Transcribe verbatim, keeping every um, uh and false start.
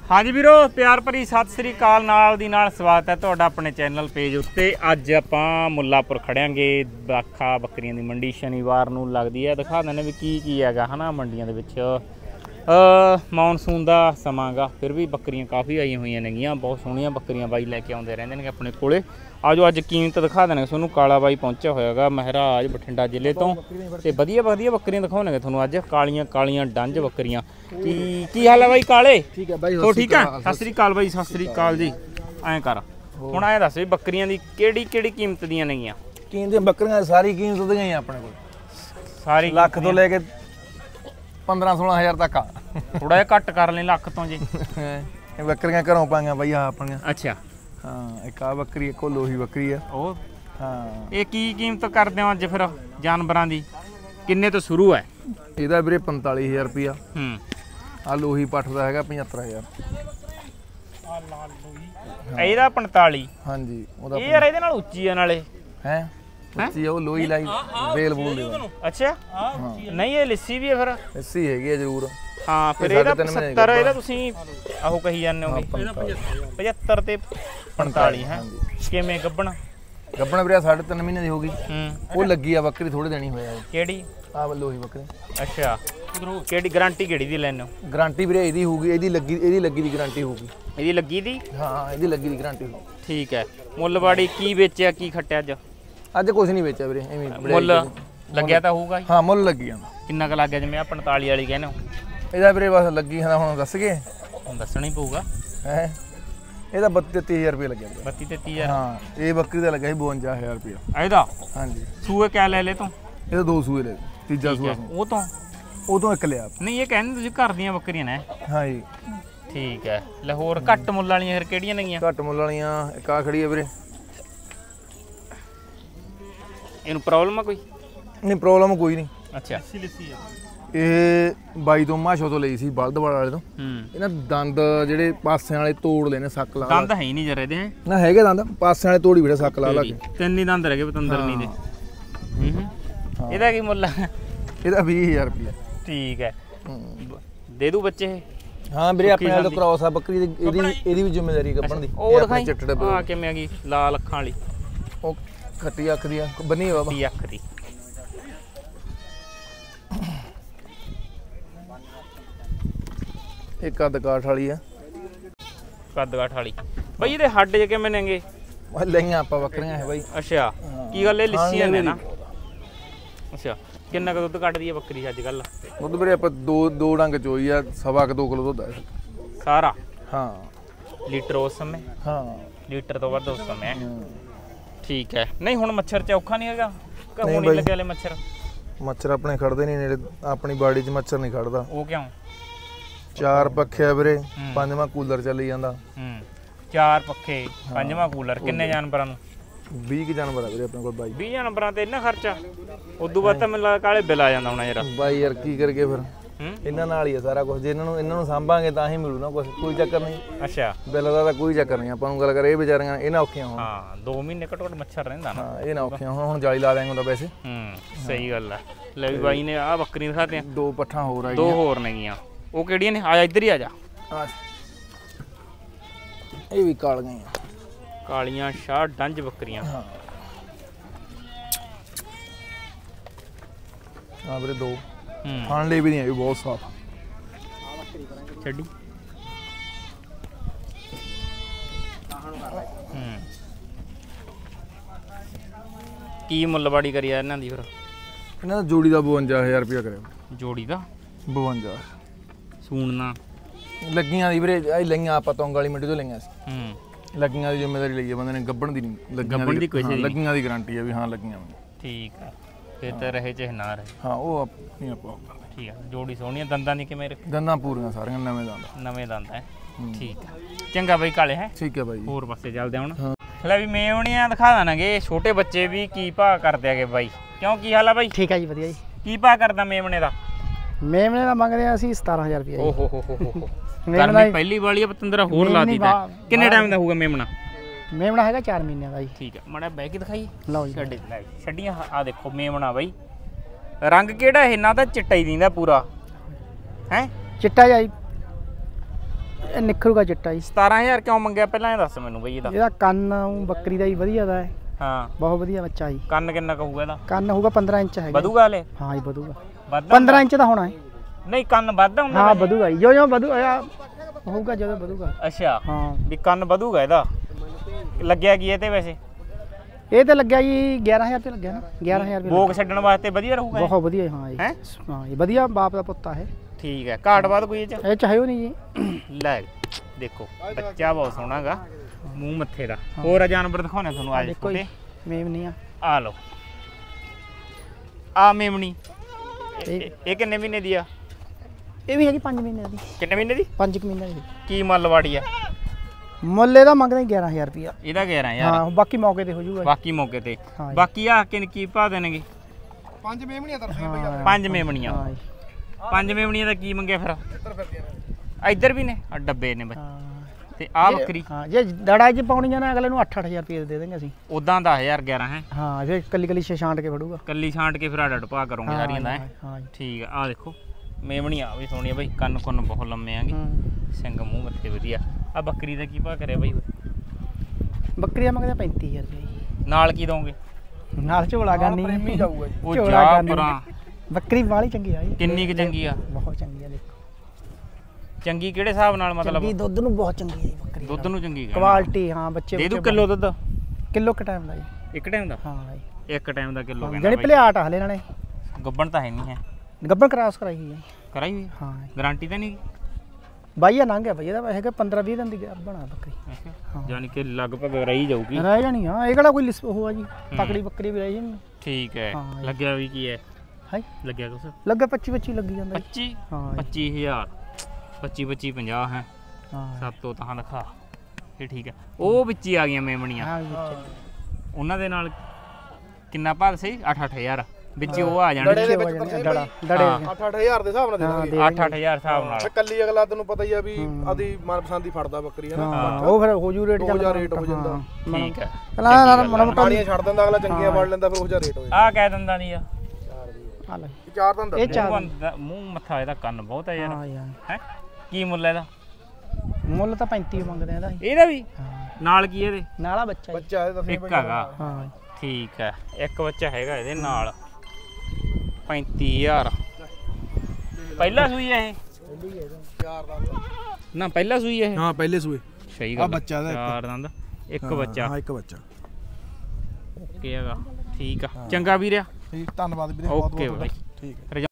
हाँ जी वीरो प्यार भरी सत श्री अकाल नाल दी नाल स्वागत है तुहाडा अपने चैनल पेज उत्ते। अज आपां मुल्लापुर खड़ियांगे बाखा बकरियां दी मंडी शनिवार नूं लगदी है। दिखा दिंदे भी की की हैगा है ना मंडियां दे विच। मॉनसून का समा गा फिर भी बकरियां काफ़ी आई हुई नेगियां, बहुत सोहणियां बकरियां बाई लैके आउंदे रहिंदे ने अपने कोले। आजो अज कीमत दिखा देने तुहानूं। काला बाई पहुंचा होयागा महराज बठिंडा जिले तो ते वधिया वधिया बकरियां दिखाउणगे तुहानूं अज। कालियां कालियां डंज बकरियां। की की हाल है बाई काले? ठीक है बाई, हो ठीक है। सत श्री अकाल बाई, सत श्री अकाल जी। ऐं कर हुण ऐ दस भी बकरियां दी किहड़ी किहड़ी कीमत दियां नेगियां? कीमत बकरियां सारी कीमत दियां ही अपने कोल, सारी लख तो लेके पंद्रह सोलह हज़ार तक आ। थोड़ा जिहा घट कर ले लख तो जी। बकरियां घरों पाईआं बई आ अपनियां। अच्छा हाँ, एक आ बकरी एक लोही बकरी है। ओ हाँ, ये की कीमत करदे हो अज फिर जानवरां दी? किन्ने तो शुरू है? ਇਹਦਾ ਵੀਰੇ पैंतालीस हज़ार रुपया। हूँ आ लोही पट्ठ ਦਾ ਹੈਗਾ पचहत्तर हज़ार। ਇਹਦਾ पैंतालीस। हाँ जी, ਉਹਦਾ ਇਹ ਯਾਰ ਇਹਦੇ ਨਾਲ ਉੱਚੀ ਆ ਨਾਲੇ ਹੈ ਉੱਚੀ ਆ, ਉਹ ਲੋही ਲਾਈ ਬੇਲ ਬੋਲ ਦੇ। ਅੱਛਾ ਨਹੀਂ ਇਹ ਲਿੱਸੀ ਵੀ ਹੈ ਫਿਰ? ਲੱਸੀ ਹੈਗੀ ਆ ਜ਼ਰੂਰ। ਹਾਂ ਫਿਰ ਇਹਦਾ सत्तर ਇਹਦਾ ਤੁਸੀਂ ਆਹੋ ਕਹੀ ਜਾਂਦੇ ਹੋਗੇ। पचहत्तर ਤੇ पैंतालीस ਹੈ। ਕਿਵੇਂ ਗੱਬਣ? ਗੱਬਣ ਵੀਰੇ ਸਾਢੇ ਤਿੰਨ ਮਹੀਨੇ ਦੀ ਹੋ ਗਈ। ਹੂੰ ਉਹ ਲੱਗੀ ਆ ਬੱਕਰੀ ਥੋੜੇ ਦੇਣੀ ਹੋਇਆ। ਕਿਹੜੀ? ਆ ਲੋਹੀ ਬੱਕਰੀ। ਅੱਛਾ ਕਿਹੜੀ ਗਾਰੰਟੀ ਕਿਹੜੀ ਦੀ ਲੈਣੇ ਹੋ? ਗਾਰੰਟੀ ਵੀਰੇ ਇਹਦੀ ਹੋਊਗੀ, ਇਹਦੀ ਲੱਗੀ ਇਹਦੀ ਲੱਗੀ ਦੀ ਗਾਰੰਟੀ ਹੋਊਗੀ। ਇਹਦੀ ਲੱਗੀ ਦੀ? ਹਾਂ ਇਹਦੀ ਲੱਗੀ ਦੀ ਗਾਰੰਟੀ ਹੋਊ। ਠੀਕ ਹੈ। ਮੁੱਲਵਾੜੀ ਕੀ ਵੇਚਿਆ ਕੀ ਖੱਟਿਆ ਅੱਜ? ਅੱਜ ਕੁਝ ਨਹੀਂ ਵੇਚਿਆ ਵੀਰੇ, ਐਵੇਂ ਮੁੱਲ ਲੱਗਿਆ ਤਾਂ ਹੋਊਗਾ ਹੀ। ਹਾਂ ਮੁੱਲ ਲੱਗੀ ਜਾਂਦਾ। ਕਿੰਨਾ ਕੁ ਲੱਗ ਗਿਆ ਜਿਵੇਂ ਆ पैंतालीस ਵਾਲੀ ਕਹਿੰਦੇ ਹੋ? ਇਹਦਾ ਵੀਰੇ ਬਸ ਲੱਗੀ ਹਾਂ ਹੁਣ ਦੱਸ ਗਏ, ਹੁਣ ਦੱਸਣਾ ਹੀ ਪਊਗਾ। ਹੈ ਇਹਦਾ ਬੱਤੀ ਤੀਹ ਹਜ਼ਾਰ ਰੁਪਏ ਲੱਗਿਆ। ਬੱਤੀ ਤੇ ਤੀਹ ਹਜ਼ਾਰ? ਹਾਂ ਇਹ ਬੱਕਰੀ ਦਾ ਲੱਗਾ ਸੀ ਬਵੰਜਾ ਹਜ਼ਾਰ ਰੁਪਏ ਇਹਦਾ। ਹਾਂਜੀ ਸੂਏ ਕਿਆ ਲੈ ਲੈ ਤੂੰ? ਇਹਦਾ ਦੋ ਸੂਏ ਲੈ, ਤੀਜਾ ਸੂਆ ਉਹ ਤੋਂ ਉਹ ਤੋਂ ਇੱਕ ਲਿਆ। ਨਹੀਂ ਇਹ ਕਹਿੰਦੇ ਤੁਸੀਂ ਘਰ ਦੀਆਂ ਬੱਕਰੀਆਂ ਨੇ? ਹਾਂ ਜੀ ਠੀਕ ਹੈ। ਲੈ ਹੋਰ ਘੱਟ ਮੁੱਲ ਵਾਲੀਆਂ ਫਿਰ ਕਿਹੜੀਆਂ ਨੇਗੀਆਂ? ਘੱਟ ਮੁੱਲ ਵਾਲੀਆਂ ਇੱਕ ਆ ਖੜੀ ਹੈ ਵੀਰੇ। ਇਹਨੂੰ ਪ੍ਰੋਬਲਮ ਆ ਕੋਈ? ਨਹੀਂ ਪ੍ਰੋਬਲਮ ਕੋਈ ਨਹੀਂ। ਅੱਛਾ ਇਹ ਬਾਈ ਤੋਂ ਮਾਸ਼ੋ ਤੋਂ ਲਈ ਸੀ ਬਲਦਵਾਲ ਵਾਲੇ ਤੋਂ। ਹੂੰ ਇਹਨਾਂ ਦੰਦ ਜਿਹੜੇ ਪਾਸਿਆਂ ਵਾਲੇ ਤੋੜ ਲੈਣੇ ਸੱਕ ਲਾ। ਦੰਦ ਹੈ ਹੀ ਨਹੀਂ ਜਰੇ ਦੇ ਨਾ ਹੈਗੇ ਦੰਦ ਪਾਸਿਆਂ ਵਾਲੇ ਤੋੜੀ ਵੀਰੇ ਸੱਕ ਲਾ ਲਾ ਕੇ। ਤਿੰਨ ਹੀ ਦੰਦ ਰਹਿ ਗਏ ਪਤੰਦਰਨੀ ਦੇ। ਹੂੰ ਇਹਦਾ ਕੀ ਮੁੱਲ ਹੈ? ਇਹਦਾ ਵੀਹ ਹਜ਼ਾਰ ਰੁਪਏ। ਠੀਕ ਹੈ। ਦੇ ਦੂ ਬੱਚੇ ਇਹ? ਹਾਂ ਵੀਰੇ ਆਪਣੇ ਨਾਲ ਕ੍ਰਾਸ ਆ ਬੱਕਰੀ ਦੀ, ਇਹਦੀ ਇਹਦੀ ਵੀ ਜ਼ਿੰਮੇਵਾਰੀ ਗੱਬਣ ਦੀ। ਉਹ ਦਿਖਾਈ ਆ ਕਿਵੇਂ ਆ ਗਈ ਲਾਲ ਅੱਖਾਂ ਵਾਲੀ? ਉਹ ਖੱਟੀ ਅੱਖ ਦੀ ਆ ਬੰਨੀ ਆ ਬਾਬਾ। ਅੱਖ ਦੀ ਇੱਕ ਕੱਦ ਕਾਠ ਵਾਲੀ ਆ। ਕੱਦ ਕਾਠ ਵਾਲੀ ਬਈ ਇਹਦੇ ਹੱਡ ਜੇ ਕਿਵੇਂ ਨੇਗੇ? ਲਈਆਂ ਆਪਾਂ ਬੱਕਰੀਆਂ ਹੈ ਬਾਈ। ਅੱਛਾ ਕੀ ਗੱਲ ਇਹ ਲਿੱਸੀਆਂ ਨੇ ਨਾ? ਅੱਛਾ ਕਿੰਨਾ ਕੁ ਦੁੱਧ ਕੱਢਦੀ ਹੈ ਬੱਕਰੀ ਅੱਜ ਕੱਲ? ਦੁੱਧ ਵੀਰੇ ਆਪਾਂ ਦੋ ਦੋ ਡੰਗ ਚੋਈ ਆ, ਸਵਾ ਕੁ ਦੋ ਕਿਲੋ ਦੁੱਧ ਆ ਸਾਰਾ। ਹਾਂ ਲੀਟਰ ਉਸ ਸਮੇਂ? ਹਾਂ ਲੀਟਰ ਤੋਂ ਵੱਧ ਉਸ ਸਮੇਂ। ਠੀਕ ਹੈ। ਨਹੀਂ ਹੁਣ ਮੱਛਰ ਚ ਔਖਾ ਨਹੀਂ ਹੈਗਾ ਕਿ ਹੁਣ ਹੀ ਲੱਗੇ ਵਾਲੇ ਮੱਛਰ? ਮੱਛਰ ਆਪਣੇ ਖੜਦੇ ਨਹੀਂ ਨੇੜੇ, ਆਪਣੀ ਬਾੜੀ 'ਚ ਮੱਛਰ ਨਹੀਂ ਖੜਦਾ। ਉਹ ਕਿਉਂ? ਚਾਰ ਪੱਖੇ ਆ ਵੀਰੇ, ਪੰਜਵਾਂ ਕੂਲਰ ਚੱਲੀ ਜਾਂਦਾ। ਹੂੰ ਚਾਰ ਪੱਖੇ ਪੰਜਵਾਂ ਕੂਲਰ। ਕਿੰਨੇ ਜਾਨਵਰਾਂ ਨੂੰ? ਵੀਹ ਕੁ ਜਾਨਵਰ ਆ ਵੀਰੇ ਆਪਣੇ ਕੋਲ ਬਾਈ। ਵੀਹ ਜਾਨਵਰਾਂ ਤੇ ਇੰਨਾ ਖਰਚਾ? ਉਦੋਂ ਬਾਅਦ ਤਾਂ ਮੈਨੂੰ ਲੱਗਦਾ ਕਾਲੇ ਬਿੱਲ ਆ ਜਾਂਦਾ ਹੋਣਾ ਯਾਰ। ਬਾਈ ਯਾਰ ਕੀ ਕਰਗੇ ਫਿਰ, ਇਹਨਾਂ ਨਾਲ ਹੀ ਆ ਸਾਰਾ ਕੁਝ। ਜੇ ਇਹਨਾਂ ਨੂੰ ਇਹਨਾਂ ਨੂੰ ਸਾਂਭਾਂਗੇ ਤਾਂ ਹੀ ਮਿਲੂ ਨਾ ਕੁਝ, ਕੋਈ ਚੱਕਰ ਨਹੀਂ। ਅੱਛਾ ਬਿੱਲ ਦਾ ਤਾਂ ਕੋਈ ਚੱਕਰ ਨਹੀਂ। ਆਪਾਂ ਨੂੰ ਗੱਲ ਕਰ ਇਹ ਵਿਚਾਰੀਆਂ ਇਹਨਾਂ ਔਖੀਆਂ ਹੋਣ। ਹਾਂ ਦੋ ਮਹੀਨੇ ਘੱਟੋ ਘੱਟ ਮੱਛਰ ਰਹਿੰਦਾ ਨਾ। ਹਾਂ ਇਹ ਨਾ ਔਖੀਆਂ ਹੁਣ, ਹੁਣ ਜਾਲੀ ਲਾ ਦੇਂਗੇ ਹੁੰਦਾ ਵੈਸੇ। ਹੂੰ ਸਹੀ ਗੱਲ ਹੈ। ਲੈ ਵੀ ਬਾਈ ਨੇ ਆਹ ਬੱਕਰੀ ਦਿਖਾਤੇ ਆ। ਦੋ ਪੱਠਾਂ ਹੋਰ ਆਈਆਂ, ਦੋ ਹੋਰ ਨੇਗੀਆਂ। ਉਹ ਕਿਹੜੀਆਂ ਨੇ? ਆ ਜਾ ਇੱਧਰ ਹੀ ਆ ਜਾ। ਇਹ ਵੀ ਕਾਲੀਆਂ ਆ, ਕਾਲੀਆਂ ਸ਼ਾਹ ਡੰਜ ਬੱਕਰੀਆਂ। ਹਾਂ ਆ ਵੀਰੇ ਦੋ। ਹੂੰ ਖਾਣ ਲਈ ਵੀ ਨਹੀਂ ਆਈ, ਬਹੁਤ ਸਾਫ ਛੱਡੀ। ਹੂੰ ਕੀ ਮੁੱਲਵਾੜੀ ਕਰੀ ਆ ਇਹਨਾਂ ਦੀ ਫਿਰ? ਇਹਨਾਂ ਦਾ ਜੋੜੀ ਦਾ ਬਵੰਜਾ ਹਜ਼ਾਰ ਰੁਪਇਆ ਕਰਿਆ। ਜੋੜੀ ਦਾ ਬਵੰਜਾ ਸੂਣਨਾ ਲੱਗੀਆਂ ਦੀ ਵੀਰੇ। ਇਹ ਲਈਆਂ ਆਪਾਂ ਤੋਂਗ ਵਾਲੀ ਮੰਡੀ ਤੋਂ ਲਈਆਂ ਸੀ। ਹੂੰ ਲੱਗੀਆਂ ਦੀ ਜ਼ਿੰਮੇਵਾਰੀ ਲਈ ਹੈ ਬੰਦੇ ਨੇ, ਗੱਬਣ ਦੀ ਨਹੀਂ। ਗੱਬਣ ਦੀ ਕੋਈ ਨਹੀਂ, ਲੱਗੀਆਂ ਦੀ ਗਾਰੰਟੀ ਹੈ ਵੀ ਹਾਂ ਲੱਗੀਆਂ। ਠੀਕ ਹੈ ਫਿਰ ਤਾਂ ਰਹੇ ਚਾਹੇ ਨਾ ਰਹੇ। ਹਾਂ ਉਹ ਆਪਣੀ ਆਪਾਂ ਠੀਕ ਹੈ। ਜੋੜੀ ਸੋਹਣੀਆਂ ਦੰਦਾਂ ਦੀ ਕਿਵੇਂ ਰੱਖੀ? ਦੰਦਾਂ ਪੂਰੀਆਂ ਸਾਰੀਆਂ ਨਵੇਂ ਦੰਦ। ਨਵੇਂ ਦੰਦ ਹੈ। ਠੀਕ ਹੈ ਚੰਗਾ ਬਾਈ ਕਾਲੇ ਹੈ। ਠੀਕ ਹੈ ਬਾਈ। ਹੋਰ ਪਾਸੇ ਚੱਲਦੇ ਹੁਣ। ਲੈ ਵੀ ਮੇਵਣੀਆਂ ਦਿਖਾ ਦੇਣਗੇ। ਛੋਟੇ ਬੱਚੇ ਵੀ ਕੀ ਭਾਅ ਕਰਦੇ ਹੈਗੇ ਬਾਈ? ਕਿਉਂ ਕੀ ਹਾਲ ਆ ਬਾਈ? ਠੀਕ ਹੈ ਜੀ ਵਧੀਆ ਜੀ। ਕੀ ਭਾਅ ਕਰਦਾ ਮੇਵਣੇ ਦਾ? ਮੇਮਣੇ ਦਾ ਮੰਗ ਰਹੇ ਅਸੀਂ ਸਤਾਰਾਂ ਹਜ਼ਾਰ ਰੁਪਏ। ਓਹ ਹੋ ਹੋ ਹੋ ਹੋ ਗਰਮੀ ਪਹਿਲੀ ਵਾਲੀ ਆ ਪਤੰਦਰਾ ਹੋਰ ਲਾ ਦਿੱਤਾ। ਕਿੰਨੇ ਟਾਈਮ ਦਾ ਹੋਊਗਾ ਮੇਮਣਾ? ਮੇਮਣਾ ਹੈਗਾ ਚਾਰ ਮਹੀਨਿਆਂ ਦਾ ਜੀ। ਠੀਕ ਹੈ ਮਾੜਾ ਬਹਿ ਕੇ ਦਿਖਾਈਏ। ਲਓ ਜੀ ਛੱਡੀ ਛੱਡੀਆਂ ਆ ਦੇਖੋ ਮੇਮਣਾ ਬਾਈ। ਰੰਗ ਕਿਹੜਾ ਇਹ? ਨਾ ਤਾਂ ਚਿੱਟਾ ਹੀ ਦਿੰਦਾ ਪੂਰਾ ਹੈ। ਚਿੱਟਾ ਜੀ ਇਹ ਨਿਖਰੂਗਾ ਚਿੱਟਾ ਜੀ। ਸਤਾਰਾਂ ਹਜ਼ਾਰ ਕਿਉਂ ਮੰਗਿਆ ਪਹਿਲਾਂ ਇਹ ਦੱਸ ਮੈਨੂੰ ਬਈ ਇਹਦਾ। ਇਹਦਾ ਕੰਨ ਊਂ ਬੱਕਰੀ ਦਾ ਹੀ ਵਧੀਆ ਦਾ ਹੈ। ਹਾਂ ਬਹੁਤ ਵਧੀਆ ਬੱਚਾ ਜੀ। ਕੰਨ ਕਿੰਨਾ ਕਹੂਗਾ ਇਹਦਾ? ਕੰਨ ਹੋਊਗਾ ਪੰਦਰਾਂ ਇੰਚ ਹੈਗਾ। ਵਧੂਗਾ ਹਲੇ? ਹਾਂ ਜੀ ਵਧੂਗਾ। ਵੱਧਦਾ ਪੰਦਰਾਂ ਇੰਚ ਦਾ ਹੋਣਾ ਹੈ। ਨਹੀਂ ਕੰਨ ਵੱਧਦਾ ਹੁੰਦਾ? ਹਾਂ ਵਧੂਗਾ ਜੀ, ਜੋ ਜੋ ਵਧੂ ਹੋਊਗਾ ਜਦੋਂ ਵਧੂਗਾ। ਅੱਛਾ ਹਾਂ ਵੀ ਕੰਨ ਵਧੂਗਾ ਇਹਦਾ। ਲੱਗਿਆ ਕੀ ਇਹ ਤੇ ਵੈਸੇ? ਇਹ ਤੇ ਲੱਗਿਆ ਜੀ ਗਿਆਰਾਂ ਹਜ਼ਾਰ ਤੇ ਲੱਗਿਆ ਨਾ। ਗਿਆਰਾਂ ਹਜ਼ਾਰ ਬੋਕ ਛੱਡਣ ਵਾਸਤੇ ਵਧੀਆ ਰਹੂਗਾ? ਬਹੁਤ ਵਧੀਆ ਹਾਂ ਜੀ। ਹੈ ਹਾਂ ਜੀ ਵਧੀਆ ਬਾਪ ਦਾ ਪੁੱਤ ਆ ਇਹ। ਠੀਕ ਹੈ। ਘਾਟ ਬਾਦ ਕੋਈ ਇਹ ਚ? ਇਹ ਚਾਹੇ ਉਹ ਨਹੀਂ ਜੀ। ਲੈ ਦੇਖੋ ਬੱਚਾ ਬਹੁਤ ਸੋਹਣਾਗਾ, ਮੂੰਹ ਮੱਥੇ ਦਾ। ਹੋਰ ਆ ਜਾਨਵਰ ਦਿਖਾਉਣੇ ਤੁਹਾਨੂੰ ਅੱਜ ਦੇਖੋ ਜੀ ਮੇਮਨੀ ਆ। ਆ ਲਓ ਆ ਮੇਮਣੀ। ਇਹ ਇਹ ਕਿੰਨੇ ਮਹੀਨੇ ਦੀ ਆ? ਇਹ ਵੀ ਹੈਗੀ ਪੰਜ ਮਹੀਨੇ ਦੀ। ਕਿੰਨੇ ਮਹੀਨੇ ਦੀ? ਪੰਜ ਕੁ ਮਹੀਨੇ ਦੀ। ਕੀ ਮੁੱਲ ਵਾੜੀ ਆ? ਮੁੱਲ ਇਹਦਾ ਮੰਗਦੇ ਗਿਆਰਾਂ ਹਜ਼ਾਰ ਰੁਪਇਆ। ਇਹਦਾ ਗਿਆਰਾਂ ਹਜ਼ਾਰ? ਹਾਂ ਬਾਕੀ ਮੌਕੇ ਤੇ ਹੋ ਜਾਊਗਾ। ਬਾਕੀ ਮੌਕੇ ਤੇ। ਬਾਕੀ ਆ ਕਿੰਨ ਕੀ ਪਾ ਦੇਣਗੇ? ਪੰਜ ਮੇਮਣੀਆਂ ਤਰਸੇ ਬਈ। ਪੰਜ ਮੇਮਣੀਆਂ। ਪੰਜ ਮੇਮਣੀਆਂ ਦਾ ਕੀ ਮੰਗਿਆ ਫਿਰ? ਇੱਧਰ ਵੀ ਨੇ ਆ ਡੱਬੇ ਨੇ ਬੱਚੇ ਤੇ ਆ ਬੱਕਰੀ। ਹਾਂ ਜੇ ਦੜਾ 'ਚ ਪਾਉਣੀਆਂ ਨੇ ਅਗਲੇ ਨੂੰ ਅੱਠ ਅੱਠ ਹਜ਼ਾਰ ਰੁਪਏ ਦੇ ਦੇਵਾਂਗੇ ਅਸੀਂ। ਉਦਾਂ ਦਸ ਹਜ਼ਾਰ ਗਿਆਰਾਂ ਹੈ? ਹਾਂ ਜੇ ਕੱਲੀ ਕੱਲੀ ਛਾਂਟ ਕੇ ਫੜੂਗਾ। ਕੱਲੀ ਛਾਂਟ ਕੇ ਫਿਰ ਅੱਡ ਪਾ ਕਰੋਗੇ ਸਾਰੀਆਂ ਦਾ? ਹਾਂ ਠੀਕ ਆ। ਆ ਦੇਖੋ ਮੇਮਣੀਆਂ ਵੀ ਸੋਹਣੀਆਂ ਬਈ, ਕੰਨ ਕੁੰਨ ਬਹੁਤ ਲੰਮੇ ਆਂਗੇ, ਸਿੰਘ ਮੂੰਹ ਮੱਥੇ ਵਧੀਆ। ਆ ਬੱਕਰੀ ਦਾ ਕੀ ਭਾਅ ਕਰਿਆ ਬਈ? ਬੱਕਰੀ ਦਾ ਮੰਗਦੇ ਪੈਂਤੀ ਹਜ਼ਾਰ ਰੁਪਏ। ਨਾਲ ਕੀ ਦੋਗੇ? ਨਾਲ ਝੋਲਾ ਗਾਨੀ ਪ੍ਰੇਮੀ ਜਾਊਗਾ ਜੀ। ਉਹ ਜਾ ਪਰਾਂ। ਬੱਕਰੀ ਵਾਲੀ ਚੰਗੀ ਆ ਜੀ। ਕਿੰਨੀ ਕੁ ਚੰਗੀ ਆ? ਬਹੁਤ ਚੰਗੀ ਆ ਦੇਖੋ। ਚੰਗੀ ਕਿਹੜੇ ਹਿਸਾਬ ਨਾਲ ਮਤਲਬ? ਚੰਗੀ ਦੁੱਧ ਨੂੰ ਬਹੁਤ ਚੰਗੀ ਆ ਜੀ ਬੱਕਰੀ। ਦੁੱਧ ਨੂੰ ਚੰਗੀ ਕੁਆਲਿਟੀ ਹਾਂ ਬੱਚੇ ਦੇ ਦੂ ਕਿਲੋ ਦੁੱਧ? ਕਿਲੋ ਕ ਟਾਈਮ ਦਾ ਜੀ। ਇੱਕ ਟਾਈਮ ਦਾ? ਹਾਂ ਜੀ ਇੱਕ ਟਾਈਮ ਦਾ ਕਿਲੋ ਕਹਿੰਦਾ ਜਿਹੜੀ ਬਾਈ। ਭਲਿਆਟ ਆ ਹਲੇ ਨਾਲੇ। ਗੱਬਣ ਤਾਂ ਹੈ ਨਹੀਂ ਹੈ? ਗੱਬਣ ਕਰਾਸ ਕਰਾਈ ਹੋਈ ਹੈ। ਕਰਾਈ ਹੋਈ? ਹਾਂ ਗਾਰੰਟੀ ਤਾਂ ਨਹੀਂ? ਬਾਈ ਆ ਲੰਘ ਗਿਆ ਬਈ ਇਹਦਾ ਹੈਗਾ ਪੰਦਰਾਂ ਵੀਹ ਦਿਨ ਦੀ ਬਣਾ ਬੱਕਰੀ। ਅੱਛਾ ਯਾਨੀ ਕਿ ਲਗਭਗ ਰਹੀ ਜਾਊਗੀ। ਰਹਿ ਜਾਣੀ ਹਾਂ। ਇਹ ਕਿਹੜਾ ਕੋਈ ਲਿਸ ਉਹ ਆ ਜੀ ਤਕੜੀ ਬੱਕਰੀ ਵੀ ਰਹਿ ਜਾਣੀ। ਠੀਕ ਹੈ। ਲੱਗਿਆ ਵੀ ਕੀ ਹੈ? ਹੈ ਲੱਗਿਆ ਕੁਛ? ਲੱਗਾ ਪੱਚੀ ਪੱਚੀ ਲੱਗੀ ਜਾਂਦਾ ਜੀ। ਪੱਚੀ? ਹਾਂ ਪੱਚੀ ਹਜ਼ਾਰ। ਪੱਚੀ ਪੱਚੀ ਪੰਜਾਹ ਹੈ। ਹਾਂ ਸੱਤ ਤੋਂ ਤਾਂ ਦਿਖਾ ਇਹ ਠੀਕ ਹੈ। ਉਹ ਵਿੱਚ ਹੀ ਆ ਗਈਆਂ ਮੇਮਣੀਆਂ। ਹਾਂ ਵਿੱਚ ਉਹਨਾਂ ਦੇ ਨਾਲ ਕਿੰਨਾ ਭਾਅ ਸਹੀ? ਅੱਠ ਅੱਠ ਹਜ਼ਾਰ ਵਿੱਚ ਉਹ ਆ ਜਾਣਗੇ। ਡੜੇ ਡੜਾ ਡੜੇ ਅੱਠ ਅੱਠ ਹਜ਼ਾਰ ਦੇ ਹਿਸਾਬ ਨਾਲ ਦੇ ਦਾਂਗੇ। ਅੱਠ ਅੱਠ ਹਜ਼ਾਰ ਹਿਸਾਬ ਨਾਲ। ਕੱਲੀ ਅਗਲਾ ਤੈਨੂੰ ਪਤਾ ਹੀ ਆ ਵੀ ਆਦੀ ਮਨਪਸੰਦ ਦੀ ਫੜਦਾ ਬੱਕਰੀ ਹੈ ਨਾ। ਉਹ ਫਿਰ ਹੋ ਜੂ ਰੇਟ ਚੱਲਦਾ ਰੇਟ ਹੋ ਜਾਂਦਾ। ਠੀਕ ਹੈ। ਮਾੜੀਆਂ ਛੱਡ ਦਿੰਦਾ ਅਗਲਾ, ਚੰਗੀਆਂ ਫੜ ਲੈਂਦਾ, ਫਿਰ ਉਹ ਜਿਹਾ ਰੇਟ ਹੋ ਜਾਂਦਾ। ਆ ਕਹਿ ਦਿੰਦਾ ਨਹੀਂ ਆ ਚਾਰ ਦਿਨ ਇਹ ਚਾਰ ਮੂੰਹ ਮੱਥਾ ਇਹਦਾ ਕੰਨ ਬਹੁਤ ਹੈ ਯਾਰ। ਹਾਂ ਯਾਰ ਹੈ ਕੀ ਮੁੱਲ ਇਹਦਾ? ਮੁੱਲ ਤਾਂ ਪੈਂਤੀ ਮੰਗਦੇ ਇਹਦਾ। ਇਹਦਾ ਵੀ ਹਾਂ ਨਾਲ ਕੀ ਇਹਦੇ? ਨਾਲਾ ਬੱਚਾ ਬੱਚਾ ਇਹ ਦੱਸੇ ਇੱਕ ਹੈਗਾ। ਹਾਂ ਠੀਕ ਹੈ। ਇੱਕ ਬੱਚਾ ਹੈਗਾ ਇਹਦੇ ਨਾਲ। ਪੈਂਤੀ ਹਜ਼ਾਰ। ਪਹਿਲਾ ਸੂਈ ਹੈ ਇਹ? ਚਾਰ ਦਾ ਨਾ ਪਹਿਲਾ ਸੂਈ ਹੈ ਇਹ? ਹਾਂ ਪਹਿਲੇ ਸੂਏ। ਸਹੀ ਗੱਲ। ਆ ਬੱਚਾ ਦਾ ਚਾਰ ਦੰਦ ਇੱਕ ਬੱਚਾ। ਹਾਂ ਇੱਕ ਬੱਚਾ। ਓਕੇ ਹੈਗਾ। ਠੀਕ ਆ ਚੰਗਾ ਵੀਰਿਆ। ਠੀਕ ਧੰਨਵਾਦ ਵੀਰੇ ਬਹੁਤ ਬਹੁਤ। Okay bye. ਠੀਕ ਹੈ।